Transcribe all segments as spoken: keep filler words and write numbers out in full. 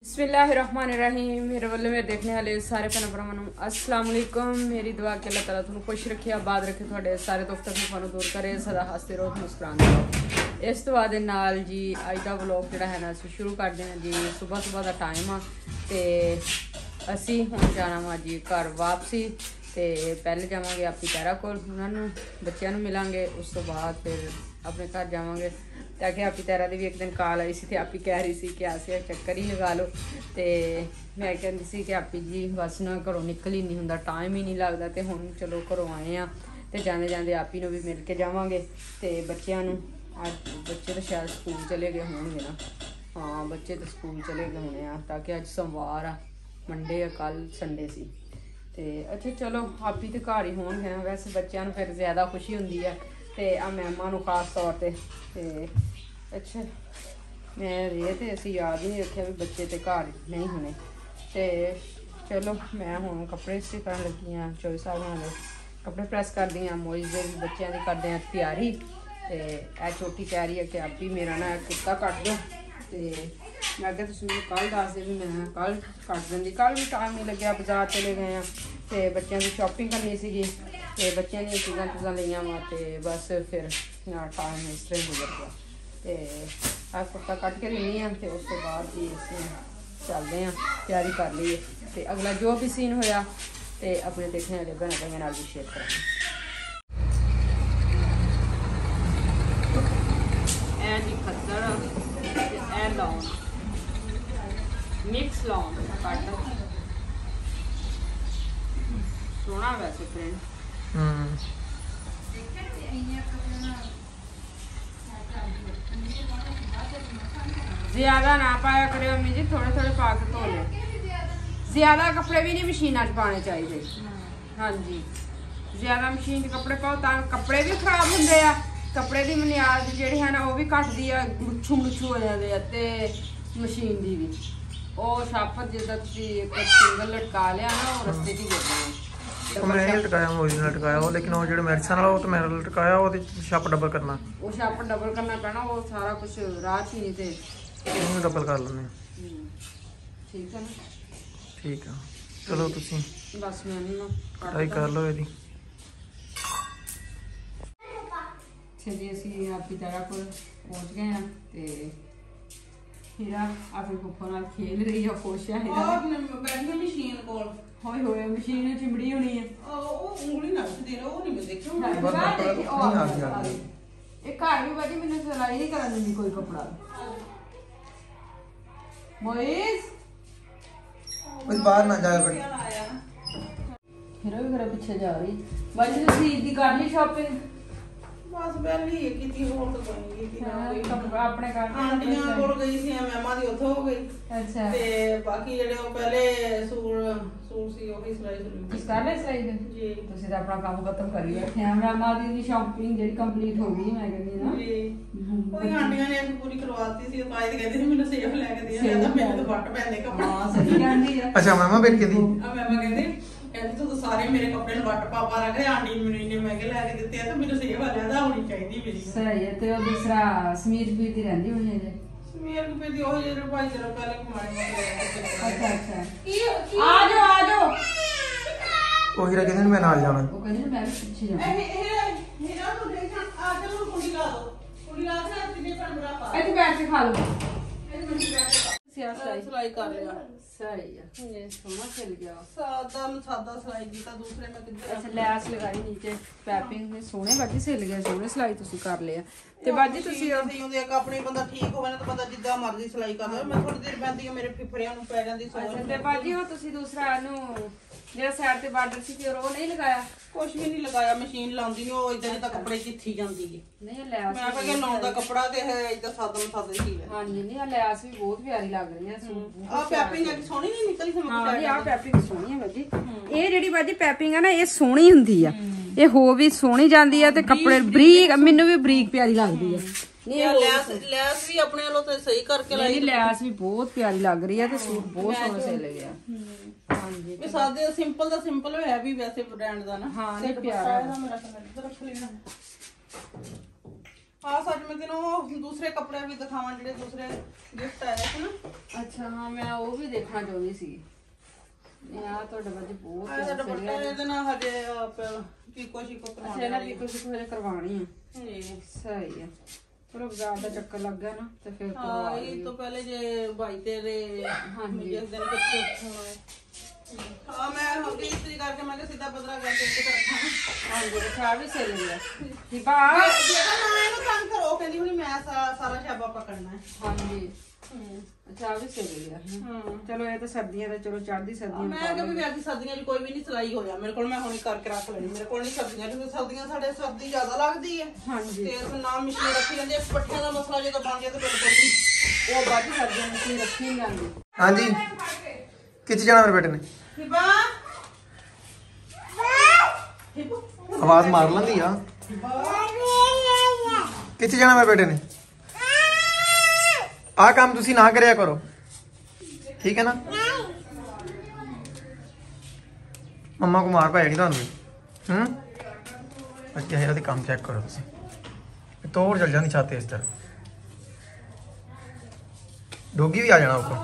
बिस्मिल्लाहिर्रहमानिर्रहीम। मेरे वाले मेरे देखने वाले सारे भैन भरावां नूं अस्सलाम वालेकुम। मेरी दुआ कि अल्लाह ताला तुहानूं खुश रखे, आबाद रखे, तुहाडे सारे दुख तकलीफां नूं दूर करे, सदा हसते रहो, मुस्कुराते रहो। इस तो बाद नाल जी अज दा व्लॉग जिहड़ा है ना असीं शुरू करदे हां जी। सुबह सुबह दा टाइम आ ते असीं हुण जाना वा जी घर वापसी। ते पहले जावांगे आपी पैरा कोल, उन्हां नूं बच्चिआं नूं मिलांगे, उस तो बाद फिर अपने घर जावांगे। ताकि आपी तैरा दी भी एक दिन कॉल आई सी ते आपी कह रही सी कि असें चक्कर ही लगा लो। तो मैं कहती सी कि आपी जी बस ना घरों निकल ही नहीं हुंदा, टाइम ही नहीं लगता। तो हुण चलो घरों आए हैं तो जांदे जांदे आपी नूं भी मिल के जावांगे। तो बच्चिआं नूं अज बच्चे तो शायद स्कूल चले गए होणगे ना, हाँ बच्चे तो स्कूल चले गए होने आ, ताकि अज सोमवार आ, मंडे आ, कल संडे सी। तो अच्छा चलो आपी तो घर ही होणगे ना। वैसे बच्चों नूं फिर ज़्यादा खुशी हुंदी है ते आ मैमां नूं खास तौर ते ते अच्छा मैं रेह तो असीं याद नहीं रखिया भी बच्चे तो घर नहीं होने। तो चलो मैं हुण कपड़े इस्त्री करन लगी हाँ, चौबी साहब नाल कपड़े प्रैस करदी हाँ, मोइज दे भी बच्चों की करदे हैं तैयारी। तो यह छोटी कह रही है कि आपी मेरा ना कुत्ता कट दो। तो मैं क्या तुसीं मैनूं कल दस दे भी मैं कल कट दिंदी, कल भी टाइम नहीं लग्या, बाजार चले गए हैं तो बच्चों की शॉपिंग करनी सीगी ते बच्चों दी चीज़ां चूज़ां लईआं वा ते बस फिर टाइम इस तरह गुजर गया। तो आ कुत्ता कट के दिंदी हाँ तो उस तो बाद ही असीं चलते हैं, तैयारी कर ली है। तो अगला जो भी सीन होया तो अपने देखने वाले भैन भाइयों नाल भी शेयर करांगे। ए जी खद्दड़ ए लौंग मिक्स लौंग कट सोना वैसे फ्रेंड ज्यादा ना पाया करे अम्मी जी, थोड़े थोड़े पा के धो ले। ज्यादा कपड़े भी नहीं मशीना च पाने चाहिए। हाँ जी ज्यादा मशीन च कपड़े पाओ तां कपड़े भी खराब होंदे आ, कपड़े की बुनियाद जिहड़ी है ना वो भी घटदी आ, गुच्छू मुच्छू हो जाते हैं। तो मशीन की भी ਉਹ ਛਾਪਰ ਜਿੱਦਾਂ ਤੁਸੀਂ ਇੱਕ ਸਿੰਗਲ ਲਟਕਾ ਲਿਆ ਨਾ ਉਹ ਰਸਤੇ 'ਚ ਹੀ ਗਿਰਦਾ। मैं नहीं लटकाया, मोइज ने लटकाया वो, लेकिन वो जो मेडिसन वाला वो तो मैंने लटकाया, वो छाप डबल करना, वो छाप डबल करना पैना, वो सारा कुछ रात ही नहीं थे डबल कर लेने। ठीक है ना, ठीक है चलो तुसी बस मैं ना कटाई कर लो ਇਹਦੀ। चलिए ਅਸੀਂ आपकी तरह को पहुंच गए हैं। तो हीरा आपकी फुफो नाल खेल रही है, खुश है हीरा बैठी मशीन कोल। होए होए मशीन चिमड़ी होनी है, ਉਹ ਉਂਗਲੀ ਨਾ ਦੇ ਰੋ ਨਹੀਂ ਮੈਂ ਦੇਖਿਆ। ਇਹ ਘਰ ਵੀ ਬਾਜੀ ਮੈਨੂੰ ਸਿਲਾਈ ਨਹੀਂ ਕਰਨ ਦਿੰਦੀ ਕੋਈ ਕੱਪੜਾ। ਮੋਇਸ ਕੁਝ ਬਾਹਰ ਨਾ ਜਾਏ ਬੜੀ ਹੀਰਾ ਵੀ ਘਰੇ ਪਿੱਛੇ ਜਾ ਰਹੀ। ਬਾਜੀ ਤੁਸੀਂ ਈਦ ਦੀ ਕਰ ਲਈ ਸ਼ਾਪਿੰਗ? ਬਸ ਪਹਿਲੀ ਹੀ ਕੀਤੀ, ਹੋਰ ਤਾਂ ਕੋਈ ਨਹੀਂ ਕੀਤੀ। ਆਪਣੇ ਘਰ ਆਂਟੀਆਂ ਕੋਲ ਗਈ ਸੀ, ਮੈਮਾਂ ਦੀ ਉੱਥੋਂ ਹੋ ਗਈ। ਅੱਛਾ ਤੇ ਬਾਕੀ ਜਿਹੜੇ ਉਹ ਪਹਿਲੇ ਸੂਟ ਸੂਟ ਸੀ ਉਹ ਵੀ ਸਿਲਾਈ ਸੁਣੀ ਕਰ ਲੈ ਸਿਲਾਈ ਦੇ ਜੀ। ਤੁਸੀਂ ਤਾਂ ਆਪਣਾ ਕੰਮ ਖਤਮ ਕਰੀ ਬੈਠੇ ਆ। ਮੈਮਾਂ ਦੀ ਵੀ ਸ਼ਾਪਿੰਗ ਜਿਹੜੀ ਕੰਪਲੀਟ ਹੋ ਗਈ ਮੈਂ ਕਹਿੰਦੀ ਨਾ ਜੀ। ਕੋਈ ਆਂਟੀਆਂ ਨੇ ਅੱਜ ਪੂਰੀ ਕਰਵਾਤੀ ਸੀ, ਤਾਂ ਇਹ ਕਹਿੰਦੇ ਸੀ ਮੈਨੂੰ ਸੇਫ ਲੈ ਕੇ ਦੇ, ਕਹਿੰਦਾ ਮੈਨੂੰ ਤਾਂ ਵੱਟ ਪੈਂਦੇ ਕੱਪੜੇ। ਹਾਂ ਸਹੀ ਕਹਿੰਦੀ ਆ। ਅੱਛਾ ਮਾਮਾ ਬੈਠ ਕੇ ਦੀ ਆ ਮੈਮਾਂ ਕਹਿੰਦੇ ਕਹਿੰਦੇ ਤੂੰ ਤਾਂ ਸਾਰੇ ਮੇਰੇ ਕੱਪੜੇ ਨੂੰ ਵੱਟ ਪਾ ਪਾ ਰੱਖਦੇ, ਆਂਟੀ ਨੇ ਮੈਨੂੰ ਇੰਨੇ ਮਹਿੰਗੇ ਲੈ ਕੇ ਦਿੱਤੇ ਆ ਤਾਂ ਮੈਨੂੰ ਸੇਫ ਆ ਲੈਦਾ ਹੋਣੀ ਚਾਹੀਦੀ ਮੇਰੀ। ਸਹੀ ਹੈ। ਤੇ ਉਹ ਦੂਸਰਾ ਸਮੀਰ ਵੀਰ ਦੀ ਰਹਿੰਦੀ ਹੋਣੀ ਹੈ ਸਮੀਰ ਨੂੰ ਪੇਦੀ ਉਹ ਜਿਹੜੇ ਭਾਈ ਜਰਾ ਪਹਿਲੇ ਕਮਾਣੇ ਅੱਛਾ ਅੱਛਾ ਆ ਜਾਓ ਆ ਜਾਓ। ਉਹ ਹੀਰਾ ਕਹਿੰਦੇ ਮੈਂ ਨਾਲ ਜਾਣਾ, ਉਹ ਕਹਿੰਦੇ ਮੈਂ ਵੀ ਪਿੱਛੇ ਜਾਣਾ। ਇਹ ਹੀਰਾ ਨੂੰ ਦੇਖ ਆ ਕੇ ਨੂੰ ਕੁੰਡੀ ਲਾ ਦੋ, ਕੁੰਡੀ ਲਾ ਕੇ ਤਿੰਨੇ ਪਰ ਬਰਾ ਪਾ ਇੱਥੇ ਬੈਠ ਕੇ ਖਾ ਲਓ। ਇਹ ਮੈਨੂੰ ਸਿਆ ਸਿਲਾਈ ਕਰ ਲਿਆ। ਸਹੀ ਆ, ਇਹ ਸੋਹਣਾ ਖਿਲ ਗਿਆ। ਸਾਦਾ ਸਾਦਾ ਸਿਲਾਈ ਕੀਤਾ, ਦੂਸਰੇ ਮੈਂ ਕਿੱਧਰ ਅੱਛਾ ਲੈਸ ਲਗਾਈ ਨੀਚੇ, ਪੈਪਿੰਗ ਨੇ ਸੋਹਣੇ ਬਾਜੀ ਸਿਲ ਗਏ, ਸੋਹਣੇ ਸਿਲਾਈ ਤੁਸੀਂ ਕਰ ਲਿਆ। ਤੇ ਬਾਜੀ ਤੁਸੀਂ ਅਸੀਂ ਹੁੰਦੇ ਇੱਕ ਆਪਣੀ ਬੰਦਾ ਠੀਕ ਹੋਵੇ ਨਾ ਤਾਂ ਬੰਦਾ ਜਿੱਦਾਂ ਮਰਜ਼ੀ ਸਿਲਾਈ ਕਰ ਲਵੇ। ਮੈਂ ਥੋੜੀ ਦੇਰ ਪੈਂਦੀ ਆ, ਮੇਰੇ ਫਿਫੜਿਆਂ ਨੂੰ ਪੈ ਜਾਂਦੀ ਸੋਚ। ਤੇ ਬਾਜੀ ਉਹ ਤੁਸੀਂ ਦੂਸਰਾ ਇਹਨੂੰ ਜਿਹੜਾ ਸਾਈਡ ਤੇ ਬਾਰਡਰ ਸੀ ਫਿਰ ਉਹ ਨਹੀਂ ਲਗਾਇਆ? ਕੁਛ ਵੀ ਨਹੀਂ ਲਗਾਇਆ, ਮਸ਼ੀਨ ਲਾਉਂਦੀ ਨਹੀਂ, ਉਹ ਇਦਾਂ ਜਿੱਦਾਂ ਕੱਪੜੇ ਚਿੱਥੀ ਜਾਂਦੀ ਹੈ। ਨਹੀਂ ਲੈਸ ਮੈਂ ਕਿਹਾ ਲਾਉਂਦਾ ਕੱਪੜਾ ਤੇ ਹੈ ਇਦਾਂ ਸਾਦਾ ਸਾਦਾ ਹੀ ਹੈ। ਹਾਂਜੀ ਨਹੀਂ ਲੈਸ ਵੀ ਬਹੁਤ ਪਿਆਰੀ ਲੱਗ ਰਹੀ ਹੈ। ਆ ਪੈਪਿੰਗ ਆ ਸੋਹਣੀ ਨਹੀਂ ਨਿਕਲੀ ਸਮਝ ਹਾਂ ਜੀ, ਆ ਪੈਪਿੰਗ ਸੋਹਣੀ ਹੈ ਬਾਜੀ। ਇਹ ਜਿਹੜੀ ਬਾਜੀ ਪੈਪਿੰਗ ਆ ਨਾ ਇਹ ਸੋਹਣੀ ਹੁੰਦੀ ਆ, ਇਹ ਹੋ ਵੀ ਸੋਹਣੀ ਜਾਂਦੀ ਆ ਤੇ ਕੱਪੜੇ ਬਰੀਕ, ਮੈਨੂੰ ਵੀ ਬਰੀਕ ਪਿਆਰੀ ਲੱਗਦੀ ਆ। ਨਹੀਂ ਲੈਸ ਲੈਸ ਵੀ ਆਪਣੇ ਵੱਲੋਂ ਤੇ ਸਹੀ ਕਰਕੇ ਲਾਈ। ਨਹੀਂ ਲੈਸ ਵੀ ਬਹੁਤ ਪਿਆਰੀ ਲੱਗ ਰਹੀ ਆ ਤੇ ਸੂਟ ਬਹੁਤ ਸੋਹਣਾ ਸਿਲ ਗਿਆ। ਹਾਂਜੀ ਇਹ ਸਾਦੇ ਸਿੰਪਲ ਦਾ ਸਿੰਪਲ ਹੈ ਵੀ ਵੈਸੇ ਬ੍ਰਾਂਡ ਦਾ ਨਾ। ਹਾਂ ਨਹੀਂ ਪਿਆਰਾ ਮੇਰਾ ਰੱਖ ਲੈਣਾ। हाँ सच में तेनों दूसरे कपड़े भी दिखावां ਜਿਹੜੇ ਦੂਸਰੇ ਗਿਫਟ ਆਏ ਸੀ ਨਾ। ਅੱਛਾ ਹਾਂ ਮੈਂ ਉਹ ਵੀ ਦੇਖਣਾ ਚਾਹੁੰਦੀ ਸੀ। ਇਹ ਆ ਤੁਹਾਡੇ ਬੱਚੇ ਬਹੁਤ ਆ ਸਾਡਾ ਬੱਟਾ ਇਹਦੇ ਨਾਲ ਹਜੇ ਪੀਕੋ ਸ਼ੀਕੋ ਅੱਛਾ ਕਰਵਾਉਣੀ ਇਹਨਾਂ ਪੀਕੋ ਸ਼ੀਕੋ ਹਜੇ ਕਰਵਾਉਣੀ ਆ। ਜੀ ਸਹੀ ਆ ਚਲੋ ਬਾਜ਼ਾਰ ਦਾ ਚੱਕਰ ਲੱਗ ਗਿਆ ਨਾ ਤੇ ਫਿਰ ਕਰਵਾ ਹਾਂ ਇਹ ਤੋਂ ਪਹਿਲੇ ਜੇ ਭਾਈ ਤੇਰੇ ਹਾਂਜੀ ਜਿਸ ਦਿਨ ਕੁਝ ਹੋਣਾ ਹਾਂ ਮੈਂ ਹਲਦੀ ਇਸਤਰੀ ਕਰਕੇ ਮੈਂ ਕਿਹਾ ਸਿੱਧਾ ਬਦਰਾ ਕਰਕੇ ਇੱਥੇ ਰੱਖਾਂ। ਹਾਂਜੀ ਚਾਹ ਵੀ ਸੇ ਲਿਆ ਦੀਪਾ ਜਿਹੜਾ ਨਾ ਇਹਨੂੰ ਤੰਗ ਕਰੋ ਕਹਿੰਦੀ ਹੁਣੀ ਮੈਂ ਸਾਰਾ ਸਾਰਾ ਸ਼ਾਬਾ ਪਕੜਨਾ ਹੈ। ਹਾਂਜੀ ਅੱਛਾ ਵੀ ਸੇ ਲਿਆ ਹਾਂ ਚਲੋ ਇਹ ਤਾਂ ਸਰਦੀਆਂ ਦਾ ਚਲੋ ਚੜ੍ਹਦੀ ਸਰਦੀਆਂ ਮੈਂ ਕਿਹਾ ਵੀ ਵੈਸੇ ਸਰਦੀਆਂ 'ਚ ਕੋਈ ਵੀ ਨਹੀਂ ਸਿਲਾਈ ਹੋ ਜਾ ਮੇਰੇ ਕੋਲ ਮੈਂ ਹੁਣੀ ਕਰਕੇ ਰੱਖ ਲੈਣੀ ਮੇਰੇ ਕੋਲ ਨਹੀਂ ਸਰਦੀਆਂ ਕਿਉਂਕਿ ਸਰਦੀਆਂ ਸਾਡੇ ਸਰਦੀ ਜ਼ਿਆਦਾ ਲੱਗਦੀ ਹੈ। ਹਾਂਜੀ ਤੇ ਨਾ ਮਸ਼ੀਨ ਰੱਖੀ ਜਾਂਦੀ ਹੈ ਪੱਠਿਆਂ ਦਾ ਮਸਲਾ ਜਦੋਂ ਬਣ ਗਿਆ ਤੇ ਬਿਲਕੁਲ ਨਹੀਂ ਉਹ ਬਾਅਦ ਸਰਦੀਆਂ ਮਸ਼ੀਨ ਰੱਖੀ ਨਹੀਂ ਜਾਂਦੀ। ਹਾਂਜੀ ਕਿੱਥੇ ਜਾਣਾ ਮੇਰੇ ਬੇਟੇ ਨੇ? ਹਿਬਾ ਆਵਾਜ਼ ਮਾਰ ਲੈਂਦੀ ਆ। ਕਿੱਥੇ ਜਾਣਾ ਮੇਰੇ ਬੇਟੇ ਨੇ? ਆ ਕੰਮ ਤੁਸੀਂ ਨਾ ਕਰਿਆ ਕਰੋ ਠੀਕ ਹੈ ਨਾ। ਮੰਮਾ ਕੋ ਮਾਰ ਪਾਏਗੀ ਤੁਹਾਨੂੰ ਹੂੰ। ਅੱਛਾ ਇਹਦਾ ਤੇ ਕੰਮ ਚੈੱਕ ਕਰੋ ਤੁਸੀਂ ਤੋੜ ਚਲ ਜਾਂਦੀ ਛਾਤੇ ਇਸ ਤਰ੍ਹਾਂ ਡੋਗੀ ਵੀ ਆ ਜਾਣਾ ਉੱਪਰ।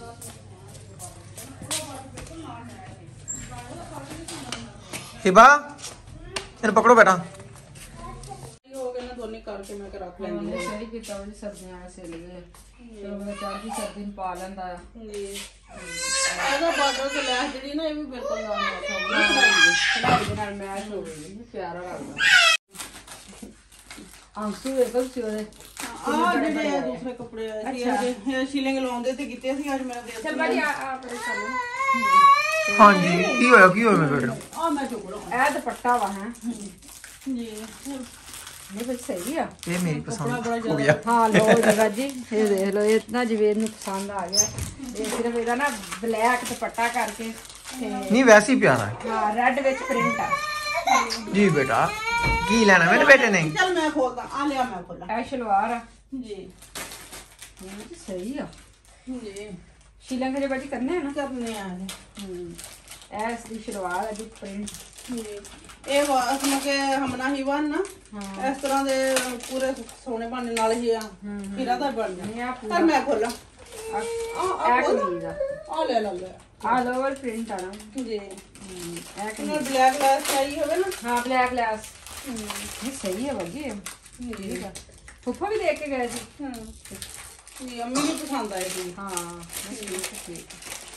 हिबा इन पकड़ो बेटा ਹੋ ਗਏ ਨਾ ਦੋਨੇ ਕਰਕੇ ਮੈਂ ਕਿ ਰੱਖ ਲੈਂਦੀ ਹਾਂ ਸਹੀ ਕੀਤਾ ਉਹ ਸਰਦੀਆਂ ਵਾਲੇ ਸੇ ਲਏ ਚਲੋ ਮੈਂ ਚਾਹ ਦੀ ਸਰਦੀ ਨੂੰ ਪਾ ਲੈਂਦਾ ਆ। ਜੀ ਇਹਦਾ ਬਾਰਡਰ ਤੇ ਲੈਸ ਜਿਹੜੀ ਨਾ ਇਹ ਵੀ ਬਿਲਕੁਲ ਨਾਲ ਮੈਚ ਹੋ ਗਈ ਕਢਾਈ ਦੇ ਨਾਲ ਮੈਚ ਹੋ ਗਈ ਪਿਆਰਾ ਲੱਗਦਾ। ਆਂਸੂ ਇਹ ਬਸ ਉਹਦੇ ਆ ਜਿਹੜੇ ਆ ਦੂਸਰੇ ਕੱਪੜੇ ਆਏ ਸੀ ਇਹ ਸ਼ੀਲਿੰਗ ਲਾਉਂਦੇ ਤੇ ਕੀਤੇ ਸੀ ਅੱਜ ਮੇਰਾ ਦੇ ਚੱਲ ਬਾਜੀ ਆ ਆ ਪਰੇ ਚੱਲ। हाँ जी की होया की होया मेरे बेटे ਆ ਮੈਂ ਚੁੱਕ ਲਾਂ ਇਹ ਦੁਪੱਟਾ ਵਾ ਹੈ ਜੀ ਨਹੀਂ ਬਸ ਸਹੀ ਆ। ये मेरी पसंद हो गया। ਹਾਂ ਲੋ ਜਗਾ ਜੀ ਇਹ ਦੇਖ ਲਓ ਇਹ ਨਾ ਜਵੇਦ ਨੂੰ ਪਸੰਦ ਆ ਗਿਆ। ਇਹ ਸਿਰਫ ਇਹਦਾ ਨਾ ਬਲੈਕ ਦੁਪੱਟਾ ਕਰਕੇ ਤੇ नहीं वैसे ही प्यारा है ਹਾਂ ਰੈੱਡ ਵਿੱਚ ਪ੍ਰਿੰਟ ਆ। जी बेटा की लेना मेरे बेटे ने? ਚੱਲ ਮੈਂ ਖੋਲਦਾ ਆ ਲਿਆ ਮੈਂ ਖੋਲਾਂ ਇਹ ਸ਼ਲਵਾਰ ਆ ਜੀ ਇਹ ਵੀ ਸਹੀ ਆ। ਜੀ ਸ਼ੀਲੰਗ ਦੇ ਬਾਜੀ ਕਰਨੇ ਆ ਨਾ। ਕਰਨੇ ਆ ਹੂੰ ਇਹ ਇਸ ਦੀ ਸ਼ਲਵਾਰ ਆ ਜੀ ਪ੍ਰਿੰਟ। ਜੀ ਇਹ ਵਾਸਮ ਕੇ ਹਮਨਾ ਹੀ ਬਣ ਨਾ ਹਾਂ ਇਸ ਤਰ੍ਹਾਂ ਦੇ ਪੂਰੇ ਸੋਹਣੇ ਬਣਨ ਨਾਲ ਹੀ ਆ ਫਿਰਾ ਦਾ ਬਣ ਨਹੀਂ ਆ ਜਾ ਪੂਰਾ ਪਰ ਮੈਂ ਖੋਲਾਂ ਆ ਆ ਇਹ ਕਮੀਜ਼ ਆ ਆ ਲੈ ਲੈ ਲੈ ਆ ਲੋਵਰ ਪ੍ਰਿੰਟ ਆ ਨਾ। ਜੀ ਹੂੰ ਇਹ ਕਮੀਜ਼ ਇਹਨਾਂ ਬਲੈਕ ਲੈਸ ਚਾਹੀ ਹੋਵੇ ਨਾ ਹਾਂ ਬਲੈਕ ਲੈਸ ਇਹ ਸਹੀ ਹੈ ਬਾਜੀ ਠੀਕ ਆ। ਫੁੱਫਾ ਵੀ ਦੇਖ ਕੇ ਗਏ ਸੀ। ਹੂੰ ਜੀ ਅੰਮੀ ਨੂੰ ਪਸੰਦ ਆਈ ਸੀ ਹਾਂ ਠੀਕ ਠੀਕ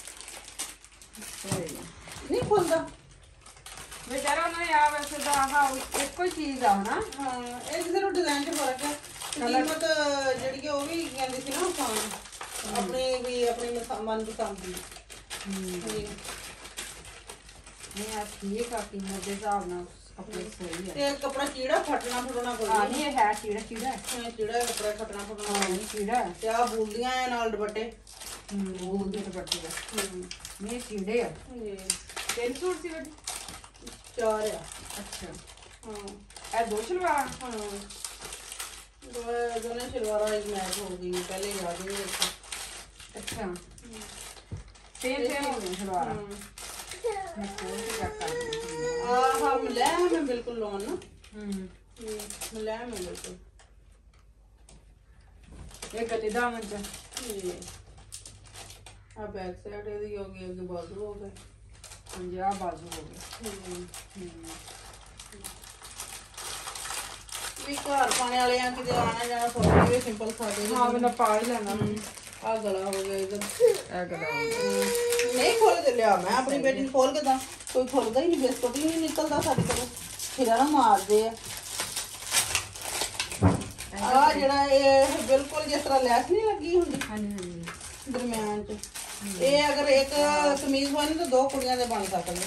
ਸਹੀ ਨਹੀਂ ਖੁੱਲਦਾ ਵਿਚਾਰਾ ਉਹਨਾਂ ਨੇ ਆ ਵੈਸੇ ਤਾਂ ਆਹ ਇੱਕੋ ਹੀ ਚੀਜ਼ ਆ ਹਨਾ। ਹਾਂ ਇਹ ਸਿਰਫ ਡਿਜ਼ਾਈਨ ਤੇ ਫਰਕ ਹੈ ਕੀਮਤ ਜਿਹੜੀ ਕਿ ਉਹ ਵੀ ਕਹਿੰਦੇ ਸੀ ਨਾ ਆਪਾਂ ਆਪਣੀ ਵੀ ਆਪਣੀ ਮਸ- ਮਨ ਪਸੰਦ ਦੀ ਜੀ ਨਹੀਂ ਆ ਠੀਕ ਆ ਕੀਮਤ ਦੇ ਹਿਸਾਬ ਨਾਲ ਕੱਪੜੇ ਸਹੀ ਆ। ਤੇ ਕੱਪੜਾ ਚੀੜਾ ਫਟਣਾ ਫਟਣਾ ਕੋਈ ਆ ਨਹੀਂ ਇਹ ਹੈ ਚੀੜਾ ਚੀੜਾ ਨਹੀਂ ਚੀੜਾ ਕੱਪੜਾ ਫਟਣਾ ਫਟਣਾ ਹਾਂ ਨਹੀਂ ਚੀੜਾ ਤੇ ਆ ਬੂਲਦੀਆਂ ਆ ਨਾਲ ਦੁਪੱਟੇ ਹੂੰ ਉਹ ਦੇ ਦੁਪੱਟੇ ਦਾ ਹੂੰ ਨਹੀਂ ਚੀੜੇ ਆ। ਜੀ ਤਿੰਨ ਸੂਟ ਸੀ ਬੇਟੀ ਚਾਰ ਆ ਅੱਛਾ ਹਾਂ ਇਹ ਦੋ ਸ਼ਲਵਾਰ ਹਾਂ ਦੋਵੇਂ ਦੋਨੇ ਸ਼ਲਵਾਰਾਂ ਇੱਕ ਮੈਚ ਹੋ ਗਈ ਪਹਿਲੇ ਯਾਦ ਨਹੀਂ ਰੱਖੀ ਅੱਛਾ ਤਿੰਨ ਤਿੰਨ ਹੋ ਗਏ ਸ਼ਲਵਾਰ ਮੈਂ ਕੋਲ ਤੇ ਚੈੱਕ ਕਰ ਰਹੀ ਆ ਹਮ ਲੈ ਮੈਂ ਬਿਲਕੁਲ ਲੋਨ ਨਾ ਹੂੰ ਮੈਂ ਲੈ ਮੈਂ ਬਿਲਕੁਲ ਇਹ ਗੱਲੇ ਦਾ ਮੰਚ ਜੀ ਆ ਬੈਕ ਸਾਈਡ ਇਹਦੀ ਹੋ ਗਈ ਅੱਗੇ ਬਾਜ਼ੂ ਹੋ ਗਏ ਪੰਜਾਬ ਬਾਜ਼ੂ ਹੋ ਗਏ। ਹੂੰ ਵੀ ਘਰ ਪਾਣੇ ਵਾਲੇ ਆ ਕਿਤੇ ਆਣਾ ਜਾਣਾ ਸੋਚਦੇ ਵੀ ਸਿੰਪਲ ਸਾਦੇ ਹਾਂ ਮੈਂ ਪਾ ਹੀ ਲੈਣਾ ਆ ਗਲਾ ਹੋ ਗਿਆ ਇਧਰ ਇਹ ਗੱਲਾਂ ਨਹੀਂ ਖੋਲ ਕੇ ਲਿਆ ਮੈਂ ਆਪਣੀ ਬੇਟੀ ਨੂੰ ਖੋਲ ਕੇ ਤਾਂ ਕੋਈ ਖੋਲਦਾ ਹੀ ਨਹੀਂ ਬਿਸਕੁਟ ਹੀ ਨਹੀਂ ਨਿਕਲਦਾ ਸਾਡੇ ਕੋਲੋਂ ਫਿਰ ਨਾ ਮਾਰਦੇ ਆ ਆ ਜਿਹੜਾ ਇਹ ਬਿਲਕੁਲ ਜਿਸ ਤਰ੍ਹਾਂ ਲੈਸ ਨਹੀਂ ਲੱਗੀ ਹੁੰਦੀ ਹਾਂਜੀ ਹਾਂਜੀ ਦਰਮਿਆਨ ਚ ਇਹ ਅਗਰ ਇੱਕ ਕਮੀਜ਼ ਹੋਏ ਨਾ ਤਾਂ ਦੋ ਕੁੜੀਆਂ ਦੇ ਬਣ ਸਕਦੇ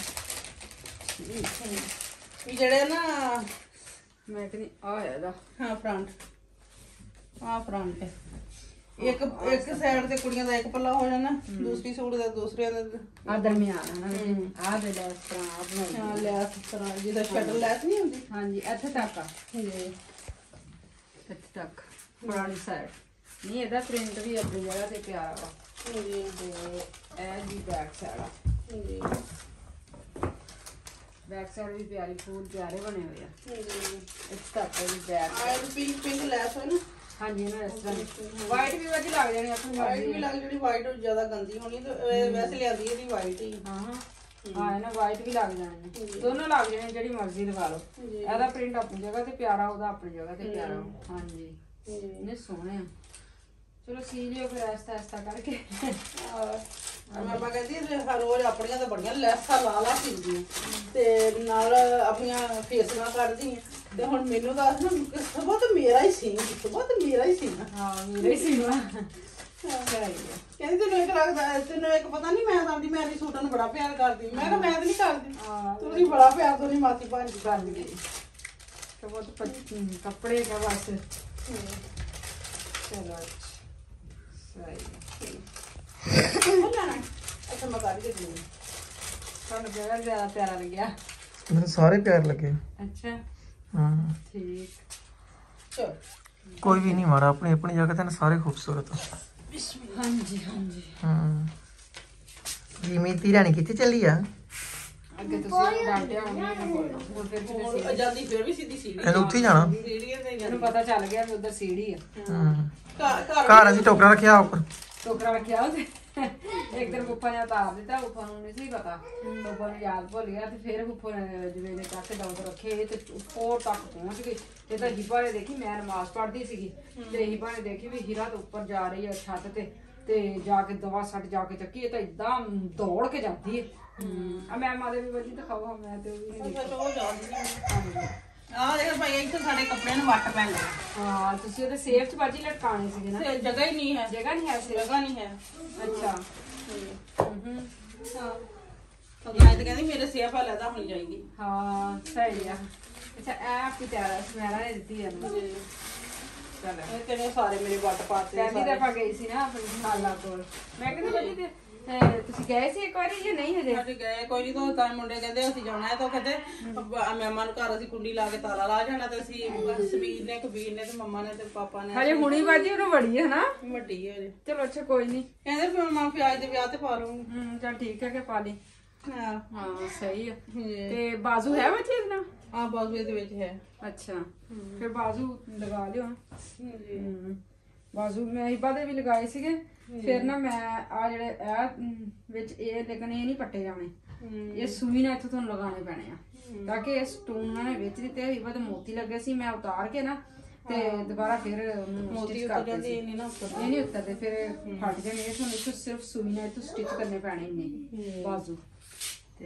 ਵੀ ਜਿਹੜੇ ਨਾ ਮੈਂ ਕਹਿੰਦੀ ਆ ਇਹਦਾ ਹਾਂ ਫਰੰਟ ਆ ਫਰੰਟ ਇੱਕ ਇੱਕ ਸਾਈਡ ਤੇ ਕੁੜੀਆਂ ਦਾ ਇੱਕ ਪੱਲਾ ਹੋ ਜਾਣਾ ਦੂਸਰੀ ਸੂਟ ਦਾ ਦੂਸਰੇ ਦਾ ਆ ਦਰਮਿਆਨ ਨਾ ਆ ਦੇ ਲੈ ਇਸ ਤਰ੍ਹਾਂ ਆ ਬਣਾਈ ਹਾਂ ਲੈਸ ਇਸ ਤਰ੍ਹਾਂ ਜਿਹਦਾ ਸ਼ਟਰ ਲੈਸ ਨਹੀਂ ਹੁੰਦੀ ਹਾਂਜੀ ਇੱਥੇ ਤੱਕ ਆ ਜੀ ਇੱਥੇ ਤੱਕ ਪੁਰਾਣੀ ਸਾਈਡ ਨਹੀਂ ਇਹਦਾ ਪ੍ਰਿੰਟ ਵੀ ਆਪਣੀ ਜਗ੍ਹਾ ਤੇ ਪਿਆਰਾ ਵਾ ਜੀ ਤੇ ਇਹ ਦੀ ਬੈਕ ਸਾਈਡ ਆ ਜੀ बैक साइड भी प्यारी फूल प्यारे बने हुए हैं इस तक भी बैक ਆ ਪਿੰਕ ਪਿੰਕ ਲੈਸ ਹੈ ਨਾ हाँ जी ना इस तरह वाइट भी वजी लग जानी अपनी ਵਾਈਟ ਵੀ ਲੱਗ ਜਿਹੜੀ ਵਾਈਟ ਜ਼ਿਆਦਾ ਗੰਦੀ ਹੋਣੀ ਤੇ ਇਹ ਵੈਸੇ ਲਿਆਂਦੀ ਇਹਦੀ ਵਾਈਟ ਹੀ हाँ हाँ हाँ ना वाइट भी लग जाने दोनों लग जाने ਜਿਹੜੀ ਮਰਜ਼ੀ ਲਗਾ ਲਓ ਇਹਦਾ ਪ੍ਰਿੰਟ ਆਪਣੀ ਜਗ੍ਹਾ ਤੇ ਪਿਆਰਾ ਉਹਦਾ ਆਪਣੀ ਜਗ੍ਹਾ ਤੇ ਪਿਆਰਾ हाँ जी ਨੇ ਸੋਹਣੇ ਆ ਚਲੋ ਸੀ ਲਿਓ ਫਿਰ ਐਸਤਾ ਐਸਤਾ ਕਰਕੇ ਮੈਂ ਆਪਾਂ ਕਹਿੰਦੀ ਹਰ ਰੋਜ਼ ਆਪਣੀਆਂ ਤਾਂ ਬੜੀਆਂ ਲੈਸਾਂ ਲਾ ਲਾ ਸੀਦੀਆਂ ਤੇ ਨਾਲ ਆਪਣੀਆਂ ਫੇਸਲਾਂ ਕੱਢਦੀਆਂ ਤੇ ਹੁਣ ਮੈਨੂੰ ਤਾਂ ਸਭੋ ਤਾਂ ਮੇਰਾ ਹੀ ਸੀ ਸਭੋ ਤਾਂ ਮੇਰਾ ਹੀ ਸੀ ਨਾ ਹਾਂ ਮੇਰੇ ਸੀ ਨਾ ਕਹਿੰਦੀ ਤੈਨੂੰ ਇੱਕ ਲੱਗਦਾ ਤੈਨੂੰ ਇੱਕ ਪਤਾ ਨਹੀਂ ਮੈਂ ਸਾਡੀ ਮੈਰੀ ਸੂਟਾਂ ਨੂੰ ਬੜਾ ਪਿਆਰ ਕਰਦੀ ਮੈਂ ਕਿਹਾ ਮੈਂ ਤਾਂ ਨਹੀਂ ਕਰਦੀ ਤੁਸੀਂ ਬੜਾ ਪਿਆਰ ਤੋਂ ਨਹੀਂ ਮਾਤੀ ਭਾਂਜੀ ਕਰਦੀ तो वो तो कपड़े का बस चलो सही अच्छा मैं कर के दूँ ਤੁਹਾਨੂੰ ਕਿਹੜਾ ਜ਼ਿਆਦਾ ਪਿਆਰਾ ਲੱਗਿਆ ਮੈਨੂੰ ਸਾਰੇ ਪਿਆਰ ਲੱਗੇ ਅੱਛਾ ਹਾਂ ਠੀਕ चल ਕੋਈ ਵੀ ਨਹੀਂ ਮਾਰਾ ਆਪਣੀ ਆਪਣੀ ਜਗ੍ਹਾ ਤੇ ਨਾ ਸਾਰੇ ਖੂਬਸੂਰਤ ਹਾਂਜੀ ਹਾਂਜੀ ਹਾਂ ਜੀ ਮੀਤੀ ਰਾਣੀ ਕਿੱਥੇ ਚੱਲੀ ਆ ਅੱਗੇ ਤੁਸੀਂ ਡਾਂਟਿਆ ਹੋਣਾ ਹੁਣ ਫਿਰ ਕਿਤੇ और आजादी फिर भी सीधी सीढ़ी ਇਹਨੂੰ ਉੱਥੇ ਹੀ ਜਾਣਾ सीढ़ी है ਇਹਨੂੰ ਪਤਾ ਚੱਲ ਗਿਆ ਵੀ ਉਧਰ ਸੀੜੀ ਆ ਹਾਂ घर घर ਘਰ ਅਸੀਂ ਟੋਕਰਾ ਰੱਖਿਆ ਉੱਪਰ ਟੋਕਰਾ ਰੱਖਿਆ ਉਹਦੇ ਇੱਕ ਦਿਨ ਗੁੱਪਾ ਨੇ ਉਤਾਰ ਦਿੱਤਾ ਗੁੱਪਾ ਨੂੰ ਨਹੀਂ ਸੀ ਪਤਾ ਗੁੱਪਾ ਨੂੰ ਯਾਦ ਭੁੱਲ ਗਿਆ ਤੇ ਫਿਰ ਗੁੱਪਾ ਨੇ ਜਿਵੇਂ ਨੇ ਚੱਕ ਦੌੜ ਰੱਖੇ ਤੇ ਉੱਪਰ ਤੱਕ ਪਹੁੰਚ ਗਈ ਤੇ ਤਾਂ ਹੀਬਾ ਨੇ ਦੇਖੀ ਮੈਂ ਨਮਾਜ਼ ਪੜ੍ਹਦੀ ਸੀਗੀ ਤੇ ਹੀਬਾ ਨੇ ਦੇਖੀ ਵੀ ਹੀਰਾ ਤਾਂ ਉੱਪਰ ਜਾ ਰਹੀ ਹੈ ਛੱਤ ਤੇ ਤੇ ਜਾ ਕੇ ਦਵਾ ਸੱਟ ਜਾ ਕੇ ਚੱਕੀ ਇਹ ਤਾਂ ਇਦਾਂ ਦੌੜ ਕੇ ਜਾਂਦੀ ਹੈ ਆ ਮੈਂ ਮਾਦੇ ਵੀ ਵੱਡੀ ਦਿਖਾਓ ਮੈਂ ਤੇ ਉਹ ਵੀ ਨਹੀਂ सच हो जाती ਦੇਖੀ आ देख भाई एक तो साडे कपड़े ने वट पैन लगा ਹਾਂ ਤੁਸੀਂ ਉਹਦੇ ਸੇਫ ਚ ਬਾਜੀ ਲਟਕਾਣੇ ਸੀਗੇ ਨਾ से जगह ही नहीं है ਜਗ੍ਹਾ ਨਹੀਂ ਹੈ ਸੇਫ जगह नहीं है ਅੱਛਾ ਹੂੰ हां तो मैं तो कहती मेरे सेफ वाला दा होनी जाएगी ਹਾਂ ਸਹੀ ਆ ਅੱਛਾ ਇਹ ਆਪਕੀ ਤਿਆਰ ਸਮੈਰਾ ਨੇ ਦਿੱਤੀ ਹੈ ਨਾ ਚਲੋ ये तेरे सारे मेरे वट पाते ਪਹਿਲੀ ਦਫਾ ਗਈ ਸੀ ਨਾ ਆਪਣੀ ਖਾਲਾ ਕੋਲ ਮੈਂ ਕਹਿੰਦੀ ਬੱਜੀ ਤੇ ਅਹ, ਤੁਸੀਂ ਗਏ ਸੀ ਇੱਕ ਵਾਰੀ ਜਾਂ ਨਹੀਂ ਹਜੇ ਅਸੀਂ ਗਏ ਕੋਈ ਨਹੀਂ ਤਾਂ ਤਾਂ ਮੁੰਡੇ ਕਹਿੰਦੇ ਅਸੀਂ ਜਾਣਾ ਹੈ ਤਾਂ ਕਹਿੰਦੇ ਮਹਿਮਾਨ ਨੂੰ ਘਰ ਅਸੀਂ ਕੁੰਡੀ ਲਾ ਕੇ ਤਾਲਾ ਲਾ ਜਾਣਾ ਤੇ ਅਸੀਂ ਸਮੀਰ ਨੇ ਕਬੀਰ ਨੇ ਤੇ ਮੰਮਾ ਨੇ ਤੇ ਪਾਪਾ ਨੇ ਹਜੇ ਹੁਣੀ ਬਾਜੀ ਉਹਨੂੰ ਵੜੀ ਹੈ ਨਾ ਵੱਡੀ ਹੈ ਹਜੇ ਚਲੋ ਅੱਛਾ ਕੋਈ ਨਹੀਂ ਕਹਿੰਦੇ ਫਿਰ ਮਾਂ ਪਿਆਜ ਦੇ ਵਿਆਹ ਤੇ ਪਾ ਲੂੰਗੀ ਹੂੰ ਚਲ ਠੀਕ ਹੈ ਕਿ ਪਾ ਲਈ ਹਾਂ ਹਾਂ ਸਹੀ ਹੈ ਹੇ ਤੇ ਬਾਜ਼ੂ ਹੈ ਬੱਚੇ ਇਹਦੇ ਨਾਲ ਆ ਬਾਜ਼ੂ ਦੇ ਵਿੱਚ ਹੈ ਅੱਛਾ ਫਿਰ ਬਾਜ਼ੂ ਲਗਾ ਲਿਓ ਜੀ ਹੂੰ ਬਾਜ਼ੂ ਮੈਂ ਹਿਬਾ ਦੇ ਵੀ ਲਗਾਏ ਸੀਗੇ ਫਿਰ ਨਾ ਮੈਂ ਆ ਜਿਹੜੇ ਇਹ ਵਿੱਚ ਇਹ ਲੇਕਿਨ ਇਹ ਨਹੀਂ ਪੱਟੇ ਜਾਣੇ ਇਹ ਸੂਈ ਨਾਲ ਇੱਥੋਂ ਤੁਹਾਨੂੰ ਲਗਾਉਣੇ ਪੈਣੇ ਆ ਤਾਂ ਕਿ ਇਹ ਸਟੋਨ ਉਹਨਾਂ ਨੇ ਵਿੱਚ ਦਿੱਤੇ ਹਿਬਾ ਤੇ ਮੋਤੀ ਲੱਗੇ ਸੀ ਮੈਂ ਉਤਾਰ ਕੇ ਨਾ ਤੇ ਦੁਬਾਰਾ ਫਿਰ ਉਹਨੂੰ ਮੋਤੀ ਸਟਿਚ ਉੱਤੇ ਕਰਦੇ ਜਾਂਦੇ ਸੀ ਇਹ ਨਹੀਂ ਨਾ ਉੱਪਰ ਇਹ ਨਹੀਂ ਉੱਤਰਦੇ ਫਿਰ ਫਟ ਜਾਣੇ ਇਹ ਤੁਹਾਨੂੰ ਇੱਥੋਂ ਸਿਰਫ ਸੂਈ ਨਾਲ ਇੱਥੋਂ ਸਟਿਚ ਕਰਨੇ ਪੈਣੇ ਨੇ ਬਾਜ਼ੂ ਤੇ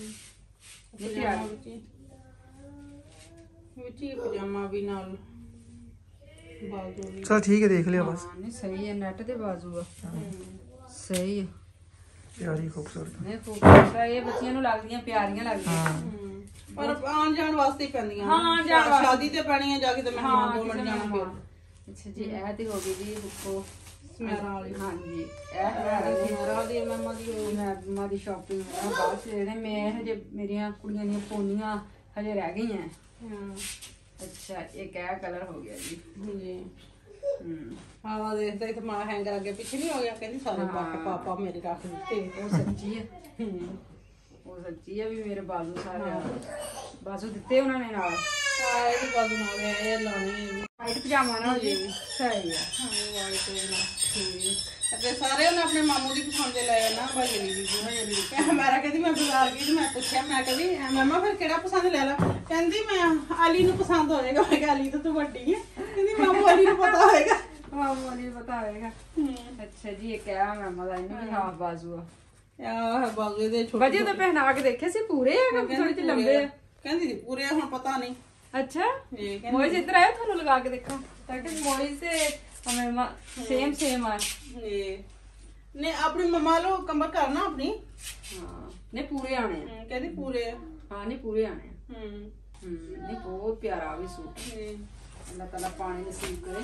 ਇਹ ਤਿਆਰ ਵਿੱਚ ਹੀ- ਵਿੱਚ ਹੀ ਪਜਾਮਾ ਵੀ ਨਾਲ ਬਾਜ਼ੂ ਵੀ ਚਲ ਠੀਕ ਹੈ ਦੇਖ ਲਿਆ ਬਸ ਹਾਂ ਨਹੀਂ ਸਹੀ ਹੈ ਨੈਟ ਤੇ ਬਾਜ਼ੂ ਆ ਸਹੀ ਹੈ ਪਿਆਰੀ ਖੂਬਸੂਰਤ ਨਹੀਂ ਖੂਬਸੂਰਤ ਆ ਇਹ ਬੱਚਿਆਂ ਨੂੰ ਲੱਗਦੀਆਂ ਪਿਆਰੀਆਂ ਲੱਗਦੀਆਂ ਪਰ ਆਉਣ ਜਾਣ ਵਾਸਤੇ ਹੀ ਪੈਂਦੀਆਂ ਹਾਂ, ਆਉਣ ਜਾਣ ਵਾਸਤੇ। ਸ਼ਾਦੀ ਤੇ ਪੈਣੀਆਂ ਜਾ ਕੇ ਤੇ ਮਹਿਮਾਨ ਦੋ ਮਿੰਟ ਕਿਸੇ ਜਾਣਾ ਫਿਰ ਮਹਿਮਾਨ। ਅੱਛਾ ਜੀ ਇਹ ਤੇ ਹੋ ਗਈ ਜੀ ਹੁੱਕੋ ਸਮੈਰਾਂ ਵਾਲੀ ਹਾਂਜੀ ਇਹ ਹੈ ਸਮੈਰਾਂ ਦੀ ਮਾਮਾ ਦੀ ਮੈਂ ਮਾਂ ਦੀ ਸ਼ਾਪਿੰਗ ਬਾਅਦ ਚ ਇਹਨੇ ਮੈਂ ਹਜੇ ਮੇਰੀਆਂ ਕੁੜੀਆਂ ਦੀਆਂ ਪੋਨੀਆਂ ਹਜੇ ਰਹਿ ਗਈਆਂ ਹਾਂ ਅੱਛਾ ਇੱਕ ਇਹ ਕਲਰ ਹੋ ਗਿਆ ਜੀ ਜੀ ਹੂੰ ਆਵਾ ਦੇਖਦਾ ਇੱਥੇ ਮਾਂ ਹੈਂਗਰ ਅੱਗੇ ਪਿੱਛੇ ਨਹੀਂ ਹੋ ਗਿਆ ਕਹਿੰਦੀ ਸਾਰੇ ਪੱਟ ਪਾਪਾ ਮੇਰੇ ਰੱਖ ਦਿੱਤੇ ਉਹ ਸੱਚੀ ਹੈ ਉਹ ਸੱਚੀ ਹੈ ਵੀ ਮੇਰੇ ਬਾਜ਼ੂ ਸਾਰੇ ਆ ਬਾਜ਼ੂ ਦਿੱਤੇ ਉਹਨਾਂ ਨੇ ਨਾਲ ਆ ਇਹ ਵੀ ਬਾਜ਼ੂ ਨਾਲ ਹੈ ਇਹ ਲਾਣੀ ਹੈ ਜੀ ਵਾਈਟ ਪਜਾਮਾ ਨਾਲ ਜੀ ਸਹੀ ਆ ਹਾਂ ਵਾਲੀ ਤੇ ਨਾਲ ਠੀਕ ਅਤੇ ਸਾਰੇ ਉਹਨੇ ਆਪਣੇ ਮਾਮੂ ਦੀ ਪਸੰਦ ਦੇ ਲਏ ਨਾ ਭਾਈ ਜੀ ਦੀ ਭਾਈ ਜੀ ਕਹਿੰਦਾ ਮੇਰਾ ਕਹਿੰਦੀ ਮੈਂ ਬਾਜ਼ਾਰ ਗਈ ਤੇ ਮੈਂ ਪੁੱਛਿਆ ਮੈਂ ਕਹਿੰਦੀ ਮਾਮਾ ਫਿਰ ਕਿਹੜਾ ਪਸੰਦ ਲੈ ਲਾ ਕਹਿੰਦੀ ਮੈਂ ਅਲੀ ਨੂੰ ਪਸੰਦ ਹੋਏਗਾ ਮੈਂ ਕਿਹਾ ਅਲੀ ਤਾਂ ਤੂੰ ਵੱਡੀ ਹੈ ਕਹਿੰਦੀ ਮਾਮੂ ਅਲੀ ਨੂੰ ਪਤਾ ਹੋਏਗਾ ਮਾਮੂ ਨਹੀਂ ਪਤਾ ਹੋਏਗਾ ਅੱਛਾ ਜੀ ਇਹ ਕਿਹਾ ਮਾਮਾ ਦਾ ਇਹਨੂੰ ਵੀ ਹਾਫ ਬਾਜ਼ੂ ਆ ਆਹ ਬਾਜ਼ੂ ਦੇ ਛੋਟੇ ਵਜੇ ਤਾਂ ਪਹਿਨਾ ਕੇ ਦੇਖੇ ਸੀ ਪੂਰੇ ਆ ਕਿ ਥੋੜੇ ਜਿਹੇ ਲੰਬੇ ਆ ਕਹਿੰਦੀ ਪੂਰੇ ਹੁਣ ਪਤਾ ਨਹੀਂ ਅੱਛਾ ਇਹ ਕਹਿੰਦੀ ਮੋਇਜ਼ ਇੱਧਰ ਆਇਆ ਤੁਹਾਨੂੰ ਲਗਾ ਕੇ ਦੇਖਾਂ ਤਾਂ ਕਿ ਮੋਇਜ਼ ਤੇ ਹਮੇ ਸੇਮ ਸੇਮ ਆ ਇਹ ਨੇ ਆਪਣੀ ਮਮਾ ਲੋ ਕੰਬਰ ਕਰਨਾ ਆਪਣੀ ਹਾਂ ਨਹੀਂ ਪੂਰੇ ਆਣੇ ਆ ਹਮ, ਕਹਿੰਦੀ ਪੂਰੇ ਆ ਹਾਂ ਨਹੀਂ ਪੂਰੇ ਆਣੇ ਆ ਹੂੰ ਹੂੰ ਨਹੀਂ ਬਹੁਤ ਪਿਆਰਾ ਵੀ ਸੂਟ ਹੂੰ ਅੱਲਾਹ ਤਾਲਾ ਪਾਣੀ ਨਸੀਬ ਕਰੇ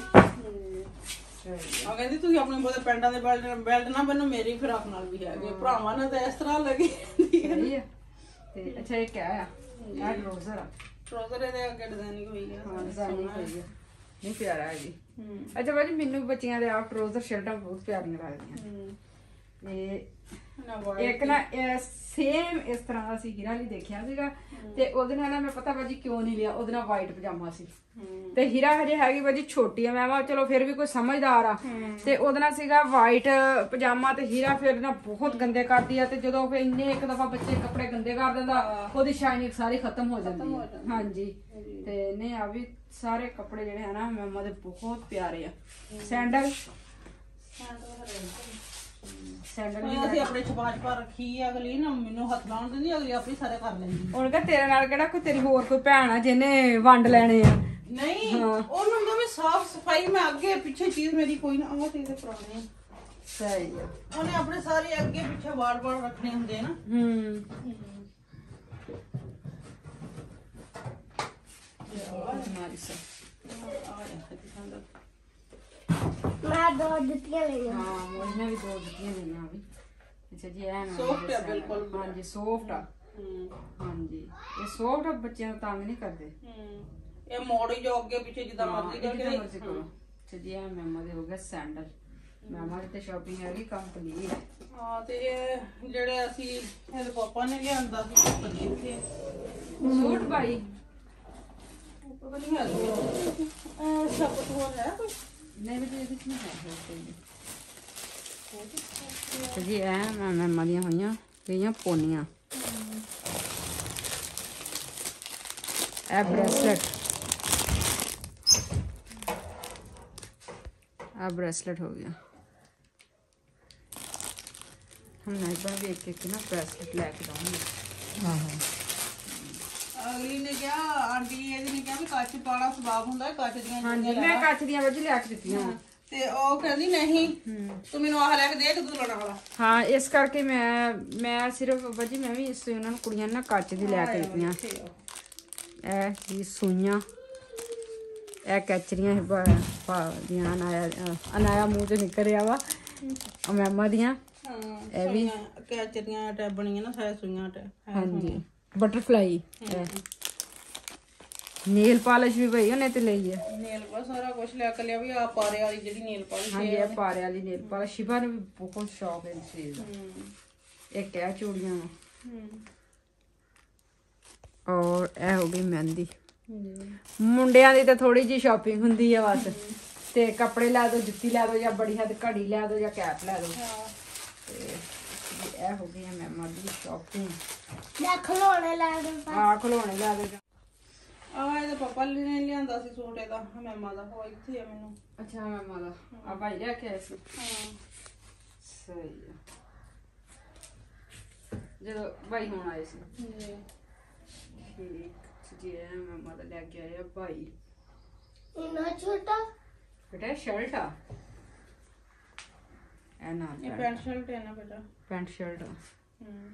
ਸਹੀ ਆ ਕਹਿੰਦੀ ਤੁਸੀਂ ਆਪਣੇ ਬੋਦੇ ਪੈਂਟਾਂ ਦੇ ਬੈਲਟ ਬੈਲਟ ਨਾ ਬੰਨੋ ਮੇਰੀ ਫਿਰਾਕ ਨਾਲ ਵੀ ਹੈਗੇ ਭਰਾਵਾਂ ਨਾਲ ਤਾਂ ਇਸ ਤਰ੍ਹਾਂ ਲੱਗੀ ਜਾਂਦੀ ਹੈ ਸਹੀ ਆ ਤੇ ਅੱਛਾ ਇਹ ਕਿਆ ਆ ਇਹ ਟਰੋਜ਼ਰ ਆ ਟਰੋਜ਼ਰ ਇਹਦੇ ਅੱਗੇ ਡਿਜ਼ਾਈਨਿੰਗ ਹੋਈ ਹੈ ਹਾਂ ਡਿਜ਼ਾਈਨਿੰਗ ਹੋਈ ਆ ਨਹੀਂ ਪਿਆਰਾ ਹੈ ਜੀ ਹੂੰ ਅੱਛਾ ਬਾਜੀ ਮੈਨੂੰ ਬੱਚਿਆਂ ਦੇ ਆਪ ਟਰੋਜ਼ਰ ਸ਼ਰਟਾਂ ਬਹੁਤ ਪਿਆਰੀਆਂ ਲੱਗਦੀਆਂ ਹੂੰ ਤੇ ਨਾ ਵਾਈਟ ਇੱਕ ਨਾ ਸੇਮ ਇਸ ਤਰ੍ਹਾਂ ਦਾ ਸੀ ਹੀਰਾ ਲਈ ਦੇਖਿਆ ਸੀਗਾ ਤੇ ਉਹਦੇ ਨਾਲ ਨਾ ਮੈਂ ਪਤਾ ਬਾਜੀ ਕਿਉਂ ਨਹੀਂ ਲਿਆ, ਉਹਦੇ ਨਾਲ ਵਾਈਟ ਪਜਾਮਾ ਸੀ ਤੇ ਹੀਰਾ ਹਜੇ ਹੈਗੀ ਬਾਜੀ ਛੋਟੀ ਆ, ਮੈਂ ਵਾ ਚਲੋ ਫਿਰ ਵੀ ਕੋਈ ਸਮਝਦਾਰ ਆ ਤੇ ਉਹਦੇ ਨਾਲ ਸੀਗਾ ਵਾਈਟ ਪਜਾਮਾ ਤੇ ਹੀਰਾ ਫਿਰ ਨਾ ਬਹੁਤ ਗੰਦੇ ਕਰਦੀ ਆ ਤੇ ਜਦੋਂ ਫਿਰ ਇੰਨੇ ਇੱਕ ਦਫਾ ਬੱਚੇ ਕੱਪੜੇ ਗੰਦੇ ਕਰ ਦਿੰਦਾ ਉਹਦੀ ਸ਼ਾਈਨਿੰਗ ਸਾਰੀ ਖਤਮ ਹੋ ਜਾਂਦੀ ਹੈ। ਹਾਂਜੀ ਤੇ ਨਹੀਂ ਆ ਵੀ ਸਾਰੇ ਕੱਪੜੇ ਜਿਹੜੇ ਆ ਨਾ ਮੰਮਾ ਦੇ ਬਹੁਤ ਪਿਆਰੇ ਆ। ਸੈਂਡਲ ਸੈਂਡਲ ਵੀ ਅਸੀਂ ਆਪਣੇ ਛਪਾਚ ਪਾ ਰੱਖੀ ਆ, ਅਗਲੀ ਨਾ ਮੈਨੂੰ ਹੱਥ ਲਾਉਣ ਦਿੰਦੀ, ਅਗਲੀ ਆਪੇ ਸਾਰੇ ਕਰ ਲੈਂਦੀ। ਹੁਣ ਕਹ ਤੇਰੇ ਨਾਲ ਕਿਹੜਾ ਕੋਈ ਤੇਰੀ ਹੋਰ ਕੋਈ ਭੈਣ ਆ ਜਿਹਨੇ ਵੰਡ ਲੈਣੇ ਆ? ਨਹੀਂ ਉਹਨੂੰ ਹੁੰਦਾ ਵੀ ਸਾਫ ਸਫਾਈ, ਮੈਂ ਅੱਗੇ ਪਿੱਛੇ ਚੀਜ਼ ਮੇਰੀ ਕੋਈ ਨਾ ਉਹ ਤੇ ਪੁਰਾਣੇ ਆ। ਸਹੀ ਆ। ਉਹਨੇ ਆਪਣੇ ਸਾਰੇ ਅੱਗੇ ਪਿੱਛੇ ਵਾੜ ਵਾੜ ਰੱਖਣੇ ਹੁੰਦੇ ਆ ਨਾ। ਹੂੰ ਮੈਂ ਦੋ ਜੁੱਤੀਆਂ ਲਈਆਂ। ਹਾਂ ਮੋਹਨੇ ਵੀ ਦੋ ਦਿੱਤੀਆਂ ਗਈਆਂ ਵੀ। ਅੱਛਾ ਜੀ ਐ ਨਾ ਸੌਫਟ ਹੈ ਬਿਲਕੁਲ। ਹਾਂਜੀ ਸੌਫਟ ਆ। ਹੂੰ ਹਾਂਜੀ ਇਹ ਸੌਫਟ ਬੱਚਿਆਂ ਨੂੰ ਤੰਗ ਨਹੀਂ ਕਰਦੇ। ਹੂੰ ਇਹ ਮੋੜੀ ਜੋ ਅੱਗੇ ਪਿੱਛੇ ਜਿੱਦਾਂ ਮਰਜ਼ੀ ਕਰਕੇ ਮਰਜ਼ੀ ਕਰੋ। ਅੱਛਾ ਜੀ ਐ ਮੈਮਾ ਦੇ ਹੋ ਗਿਆ ਸੈਂਡਲ। ਮੈਮਾ ਦੀ ਤੇ ਸ਼ਾਪਿੰਗ ਹੈਗੀ ਕੰਪਲੀਟ। ਹਾਂ ਤੇ ਇਹ ਜਿਹੜੇ ਅਸੀਂ ਇਹਦੇ ਪਾਪਾ ਨੇ ਲਿਆਂਦਾ ਸੀ ਪਨੀਰ ਤੇ ਸੂਟ ਬਾਈ ਪਤਾ ਨਹੀਂ ਹੈ ਇਹ ਸਭ ਤੋਂ ਹੈ ਕੋਈ ਨਹੀਂ ਵੀ ਇਹਦੇ ਚ ਨਹੀਂ ਹੈ। ਅੱਛਾ ਜੀ ਐ ਮੈਂ ਮੈਮਾ ਦੀਆਂ ਹੋਈਆਂ ਗਈਆਂ ਪੋਨੀਆਂ। ਇਹ ਬ੍ਰੈਸਲੇਟ ਆ ब्रेसलेट हो गया। हम एक बार भी एक एक ना ब्रेसलेट लेके जाऊंगे। ਹਾਂ ਹਾਂ ਅਗਲੀ ਨੇ ਕਿਹਾ ਆਂਟੀ ਇਹਦੀ ਨੇ ਕਿਹਾ ਵੀ ਕੱਚ ਪਾਣਾ ਸਵਾਬ ਹੁੰਦਾ ਹੈ, ਕੱਚ ਦੀਆਂ हाँ जी मैं ਕੱਚ ਦੀਆਂ ਵਜੀ ਲੈ ਕੇ ਦਿੱਤੀਆਂ। ਤੇ ਉਹ ਕਹਿੰਦੀ ਨਹੀਂ ਤੂੰ ਮੈਨੂੰ ਆਹ ਲੈ ਕੇ ਦੇ ਕਿ ਦੁਲਣਾ ਵਾਲਾ। ਹਾਂ ਇਸ ਕਰਕੇ ਮੈਂ ਮੈਂ ਸਿਰਫ ਵਜੀ ਮੈਂ ਵੀ ਇਸ ਉਹਨਾਂ ਨੂੰ ਕੁੜੀਆਂ ਨੇ ਨਾ ਕੱਚ ਦੀ ਲੈ ਕੇ ਦਿੱਤੀਆਂ। ਇਹ ਜੀ ਸੂਈਆਂ ਇਹ ਕੈਚਰੀਆਂ ਪਾ ਦੀਆਂ ਅਨਾਇਆ ਅਨਾਇਆ ਮੂੰਹ ਚੋਂ ਨਿਕਲ ਰਿਹਾ ਵਾ ਮੈਮਾ ਦੀਆਂ। ਹਾਂ ਇਹ ਵੀ ਕੈਚਰੀਆਂ ਟੈਬ ਬਣੀਆਂ ਨਾ ਸਾਰੇ ਸੂਈਆਂ ਟੈਬ। ਹਾਂਜੀ ਬਟਰਫਲਾਈ ਨੇਲ ਪਾਲਿਸ਼ ਵੀ ਭਈ ਉਹਨੇ ਤੇ ਲਈ ਹੈ। ਨੇਲ ਪਾ ਸਾਰਾ ਕੁਝ ਲੈ ਕੇ ਲਿਆ ਵੀ ਆ ਪਾਰੇ ਵਾਲੀ ਜਿਹੜੀ ਨੇਲ ਪਾਲਿਸ਼ ਹਾਂਜੀ ਇਹ ਪਾਰੇ ਵਾਲੀ ਨੇਲ ਪਾਲਿਸ਼ ਸ਼ਿਵਾ ਨੂੰ ਵੀ ਬਹੁਤ ਸ਼ੌਕ ਹੈ ਇਸ ਚੀਜ਼ ਦਾ। ਇਹ ਕਹਿ ਚੂੜੀਆਂ ਔਰ ਇਹ ਹੋ ਗਈ ਮਹਿੰਦੀ। ਮੁੰਡਿਆਂ ਦੀ ਤਾਂ ਥੋੜੀ ਜੀ ਸ਼ਾਪਿੰਗ ਹੁੰਦੀ ਹੈ ਬਸ ਤੇ ਕੱਪੜੇ ਲੈ ਦੋ ਜੁੱਤੀ ਲੈ ਦੋ ਜਾਂ ਬੜੀ ਹੱਦ ਘੜੀ ਲੈ ਦੋ ਜਾਂ ਕੈਪ ਲੈ ਦੋ ਤੇ ਇਹ ਹੋ ਗਈ ਮੈਮਾ ਦੀ ਸ਼ਾਪਿੰਗ। ਮੈਂ ਖਲੋਣੇ ਲੈ ਦੋ। ਆ ਖਲੋਣੇ ਲੈ ਦੋ। ਆ ਇਹਦੇ ਪਾਪਾ ਨੇ ਲਿਆਂਦਾ ਸੀ ਸੂਟ ਇਹਦਾ ਮੈਮਾ ਦਾ, ਉਹ ਇੱਥੇ ਆ ਮੈਨੂੰ। ਅੱਛਾ ਮੈਮਾ ਦਾ ਆ ਭਾਈ ਲੈ ਕੇ ਆਏ ਸੀ। ਹਾਂ ਸਹੀ ਆ ਜਦੋਂ ਭਾਈ ਹੁਣ ਆਏ ਸੀ। ਜੀ ਠੀਕ ਜੀ ਇਹ ਮੈਮਾ ਦਾ ਲੈ ਕੇ ਆਏ ਆ ਭਾਈ। ਇੰਨਾ ਛੋਟਾ ਬੇਟਾ ਸ਼ਰਟ ਆ ਇਹ ਨਾ ਇਹ ਪੈਂਟ ਸ਼ਰਟ ਹੈ ਨਾ ਬੇਟਾ। ਪੈਂਟ ਸ਼ਰਟ ਆ। ਹੂੰ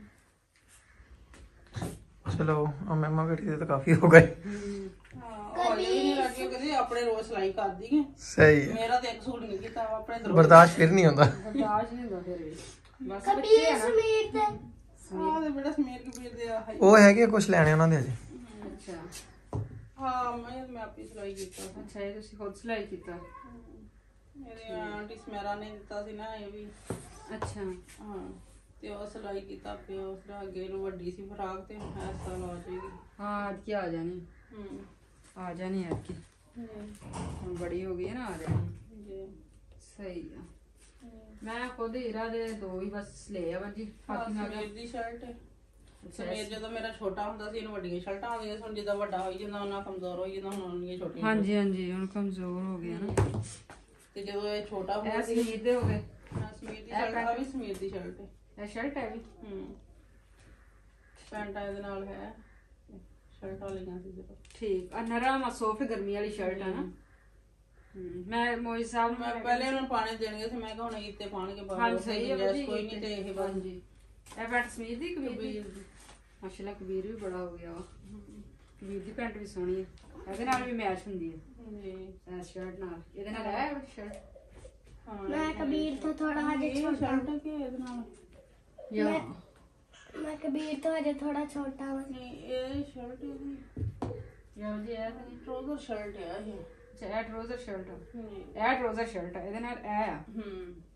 ਚਲੋ ਆ ਮੈਮਾ ਬੇਟੀ ਦੇ ਤਾਂ ਕਾਫੀ ਹੋ ਗਏ। ਹਾਂ ਉਹ ਵੀ ਨਹੀਂ ਰੱਖੀ, ਉਹ ਕਹਿੰਦੀ ਆਪਣੇ ਰੋਜ਼ ਸਿਲਾਈ ਕਰਦੀ ਹੈ। ਸਹੀ ਹੈ ਮੇਰਾ ਤੇ ਇੱਕ ਸੂਟ ਨਹੀਂ ਕੀਤਾ ਆਪਣੇ ਦਰੋਂ। ਬਰਦਾਸ਼ਤ ਫਿਰ ਨਹੀਂ ਹੁੰਦਾ। ਬਰਦਾਸ਼ਤ ਨਹੀਂ ਹੁੰਦਾ ਫਿਰ ਵੀ ਬਸ ਕਬੀਰ ਬੱਚੇ ਆ ਨਾ। ਸਮੀਰ ਤੇ ਆਹ ਤੇ ਬੇਟਾ ਸਮੀਰ ਕਬੀਰ ਦੇ ਆ। ਉਹ ਹੈਗੇ ਕੁਝ ਲੈਣੇ ਉਹਨਾਂ ਦੇ ਅਜੇ। ਅੱਛਾ ਹਾਂ ਮੈਂ ਮੈਂ ਆਪੀ ਸਿਲਾਈ ਕੀਤਾ। ਅੱਛਾ ਇਹ ਤੁਸੀਂ ਖੁਦ ਸਿਲਾਈ ਕੀਤਾ? ਮੇਰੇ ਆਂਟੀ ਸਮੈਰਾ ਨੇ ਦਿੱਤਾ ਸੀ ਨਾ ਇਹ ਵੀ। ਅੱਛਾ ਹਾਂ ਤੇ ਉਹ ਸਿਲਾਈ ਕੀਤਾ ਪਿਆ ਉਸ ਦਾ ਅੱਗੇ ਨੂੰ ਵੱਡੀ ਸੀ ਫਰਾਕ ਤੇ ਇਸ ਸਾਲ ਆ ਜਾਏਗੀ। ਹਾਂ ਅੱਜ ਕੀ ਆ ਜਾਣੀ ਹੂੰ ਆ ਜਾਣੀ ਅੱਜ ਕੀ ਹੁਣ ਬੜੀ ਹੋ ਗਈ ਹੈ ਨਾ ਆ ਜਾਣੀ। ਜੀ ਸਹੀ ਆ ਮੈਂ ਖੁਦ ਹੀਰਾ ਦੇ ਦੋ ਹੀ ਬਸ ਲਏ ਆ ਬਾਜੀ ਬਾਕੀ ਮੈਂ ਸਮੀਰ ਦੀ ਸ਼ਰਟ ਹੈ। ਸਮੀਰ ਜਦੋਂ ਮੇਰਾ ਛੋਟਾ ਹੁੰਦਾ ਸੀ ਇਹਨੂੰ ਵੱਡੀਆਂ ਸ਼ਰਟਾਂ ਆਉਂਦੀਆਂ ਸੀ, ਹੁਣ ਜਿੱਦਾਂ ਵੱਡਾ ਹੋਈ ਜਾਂਦਾ ਉਹਨਾਂ ਕਮਜ਼ੋਰ ਹੋਈ ਜਾਂਦਾ, ਹੁਣ ਉਹਨੀਆਂ ਛੋਟੀਆਂ। ਹਾਂਜੀ ਹਾਂਜੀ ਹੁਣ ਕਮਜ਼ੋਰ ਹੋ ਗਿਆ ਨਾ ਤੇ ਜਦੋਂ ਇਹ ਛੋਟਾ ਹੁੰਦਾ ਇਹ ਸੀ ਸਮੀਰ ਦੇ ਹੋ ਗਏ। ਹਾਂ, ਸਮੀਰ ਦੀ ਸ਼ਰਟ ਆ ਵੀ ਸਮੀਰ ਦੀ ਸ਼ਰਟ ਹੈ। ਇਹ ਸ਼ਰਟ ਹੈ ਵੀ ਹੂੰ ਪੈਂਟਾਂ ਇਹਦੇ ਨਾਲ ਹੈ, ਸ਼ਰਟਾਂ ਲਈਆਂ ਸੀ ਜਦੋਂ। ਠੀਕ ਆ ਨਰਮ ਸੌਫਟ ਗਰਮੀ ਵਾਲੀ ਸ਼ਰਟ ਆ ਨਾ। ਹੂੰ ਮੈਂ ਮੋਈ ਸਾਹਿਬ ਨੂੰ ਮੈਂ ਪਹਿਲੇ ਉਹਨਾਂ ਨੂੰ ਪਾਣੇ ਦੇਣਗੇ ਸੀ, ਮੈਂ ਕਿਹਾ ਹੁਣ ਇੱਥੇ ਪਾਣਗੇ ਬਾਹਰ। ਹਾਂ ਸਹੀ ਹੈ ਗੁੰਜਾਇਸ਼ ਕੋਈ ਨਹੀਂ ਤੇ ਇਹ ਬਸ। ਹਾਂਜੀ ਇਹ ਪੈਂਟ ਸਮੀਰ ਦੀ ਕਬੀਰ ਦੀ ਮਾਸ਼ਾਅੱਲਾ ਕਬੀਰ ਵੀ ਬੜਾ ਹੋ ਗਿਆ ਵਾ। ਕਬੀਰ ਦੀ ਪੈਂਟ ਵੀ ਸੋਹਣੀ ਹੈ ਇਹਦੇ ਨਾਲ ਵੀ ਮੈਚ ਹੁੰਦੀ ਹੈ ਜੀ ਇਹ ਸ਼ਰਟ ਨਾਲ। ਇਹਦੇ ਨਾਲ ਹੈ ਸ਼ਰਟ ਹਾਂ ਮੈਂ ਕਬੀਰ ਤੋਂ ਥੋੜਾ ਹਜੇ ਇਹ ਛੋਟਾ ਸ਼ਰਟ ਕਿ ਇਹਦੇ ਨਾਲ ਜਾਂ ਮੈਂ ਕਬੀਰ ਤੋਂ ਹਜੇ ਥੋੜਾ ਛੋਟਾ ਹਾਂ। ਨਹੀਂ ਇਹ ਸ਼ਰਟ ਇਹਦੀ ਜਾਂ ਜੀ ਇਹ ਤਾਂ ਨਹੀਂ। ਟਰਾਊਜ਼ਰ ਸ਼ਰਟ ਹੈ ਇਹ। ਅੱਛਾ ਇਹ ਟਰੋਜ਼ਰ ਸ਼ਰਟ ਆ ਹੂੰ ਇਹ ਟਰੋਜ਼ਰ ਸ਼ਰਟ ਆ ਇਹਦੇ ਨਾਲ ਇਹ ਆ। ਹੂੰ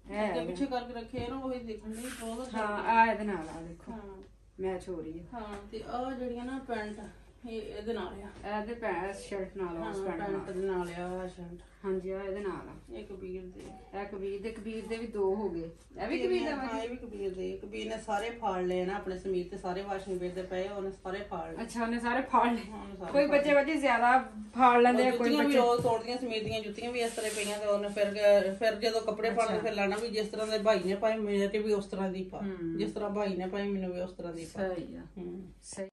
ਹੈ ਅੱਗੇ ਪਿੱਛੇ ਕਰਕੇ ਰੱਖੇ ਨਾ ਉਹੀ ਦੇਖਣ ਦੀ ਬਹੁਤ ਹਾਂ ਆ ਇਹਦੇ ਨਾਲ ਆ ਦੇਖੋ ਹਾਂ ਮੈਚ ਹੋ ਰਹੀ ਹੈ ਹਾਂ ਤੇ ਆ ਜਿਹੜੀਆਂ ਨਾ ਪੈਂਟ ਇਹ ਇਹਦੇ ਨਾਲ ਆ ਇਹਦੇ ਪੈਂਟ ਸ਼ਰਟ ਨਾਲ ਆ, ਉਸ ਪੈਂਟ ਪੈਂਟ ਨਾਲ ਦੇ ਨਾਲ ਆ ਆਹ ਸ਼ਰਟ ਹਾਂਜੀ ਆ ਇਹਦੇ ਨਾਲ ਆ ਇਹ ਕਬੀਰ ਦੇ ਇਹ ਕਬੀਰ ਦੇ ਕਬੀਰ ਦੇ ਵੀ ਦੋ ਹੋ ਗਏ ਇਹ ਵੀ ਕਬੀਰ ਦਾ ਵਾ ਹਾਂ ਇਹ ਵੀ ਕਬੀਰ ਦੇ ਕਬੀਰ ਨੇ ਸਾਰੇ ਫਾੜ ਲਏ ਨਾ ਆਪਣੇ ਸਮੀਰ ਤੇ ਸਾਰੇ ਵਾਸ਼ਿੰਗ ਬੇਸ ਦੇ ਪਏ ਉਹਨੇ ਸਾਰੇ ਫਾੜ ਲਏ ਅੱਛਾ ਉਹਨੇ ਸਾਰੇ ਫਾੜ ਲਏ ਉਹਨੇ ਸਾਰੇ ਕੋਈ ਬੱਚੇ ਬੱਚੇ ਜ਼ਿਆਦਾ ਫਾੜ ਲੈਂਦੇ ਆ ਕੋਈ ਜੁੱਤੀਆਂ ਵੀ ਬੱਚੇ ਰੋਜ਼ ਤੋੜਦੀਆਂ ਸਮੀਰ ਦੀਆਂ ਜੁੱਤੀਆਂ ਵੀ ਇਸ ਤਰ੍ਹਾਂ ਪਈਆਂ ਤੇ ਉਹਨੇ ਫਿਰ ਫਿਰ ਜਦੋਂ ਕੱਪੜੇ ਪਾਉਣੇ ਫਿਰ ਲਾਣਾ ਵੀ ਜਿਸ ਤਰ੍ਹਾਂ ਦੇ ਭਾਈ ਨੇ ਪਾਏ ਮੇਰੇ ਤੇ ਵੀ ਉਸ ਤਰ੍ਹਾਂ ਦੀ ਪਾ ਜਿਸ ਤਰ੍ਹਾਂ ਭਾਈ ਨੇ ਪਾਈ ਮੈਨੂੰ ਵੀ ਉਸ ਤਰ੍ਹਾਂ ਦੀ ਪਾ ਸਹੀ ਆ ਹੂੰ ਸਹੀ